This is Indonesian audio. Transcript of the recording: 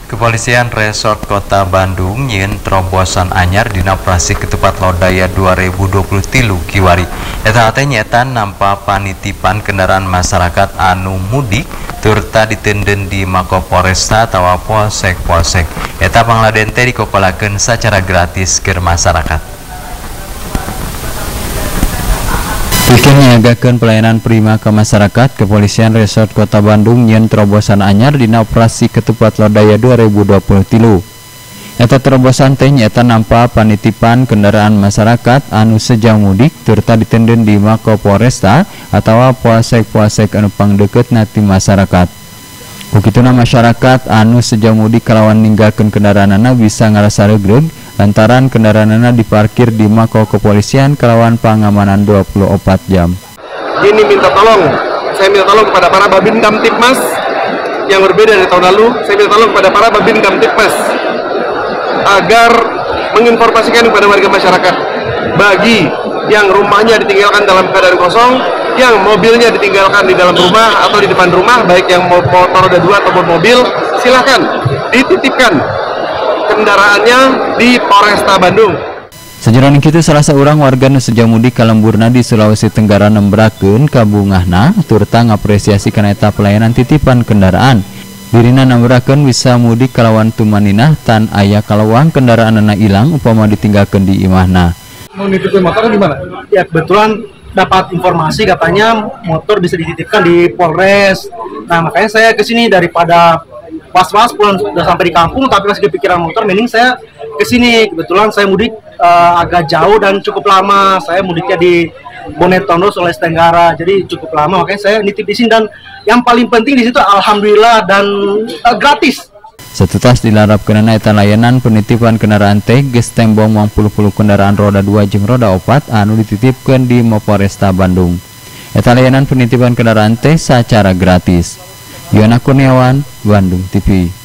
Kepolisian Resort Kota Bandung nyin terobosan anyar dina operasi ketupat lodaya 2023 kiwari. Eta teh nyetan nampa panitipan kendaraan masyarakat anu mudik turta ditenden di Mako Polresta tawa polsek. Eta pangladen teh dikokolakeun secara gratis ke masyarakat. Bikin nyiagakeun pelayanan prima ke masyarakat, Kepolisian Resort Kota Bandung nyen terobosan anyar dina operasi ketupat lodaya 2023. Eta terobosan teh nyaeta nampa panitipan kendaraan masyarakat anu sejam mudik turta ditenden di Mako Polresta atawa polsek anu pangdeukeut ti masyarakat. Kukituna masyarakat anu sejam mudik kalawan ninggalkeun kendaraanna bisa ngarasa regreg lantaran kendaraanna diparkir di Mako Kepolisian kalawan pengamanan 24 jam. Saya minta tolong kepada para Babin Kamtipmas yang berbeda dari tahun lalu. Saya minta tolong kepada para Babin Kamtipmas agar menginformasikan kepada warga masyarakat bagi yang rumahnya ditinggalkan dalam keadaan kosong, yang mobilnya ditinggalkan di dalam rumah atau di depan rumah, baik yang motor roda 2 ataupun mobil, silahkan dititipkan kendaraannya di Polresta Bandung. Sajeroning kitu salah seorang warga nu sejam mudik ka lemburna di Sulawesi Tenggara nembrakeun kabungahna turta ngapresiasi kana eta pelayanan titipan kendaraan. Dirina namburakeun bisa mudik kalawan tumaninah tan aya kalawang kendaraanna ilang upama ditinggalkeun di imahna. Mau nitipin motor gimana? Ya kebetulan dapat informasi katanya motor bisa dititipkan di Polres. Nah makanya saya kesini daripada was-was pulang sudah sampai di kampung tapi masih kepikiran motor, mending saya kesini. Kebetulan saya mudik agak jauh dan cukup lama. Saya mudiknya di Bonetondo, Sulawesi Tenggara, jadi cukup lama. Makanya saya nitip di sini dan yang paling penting di situ alhamdulillah dan gratis. Setutas dilarapkeunana eta layanan penitipan kendaraan teh geus tembong 80 kendaraan roda 2 jeung roda 4 anu dititipkeun di Mapolresta Bandung. Eta layanan penitipan kendaraan teh sacara gratis. Yona Kurniawan, Bandung TV.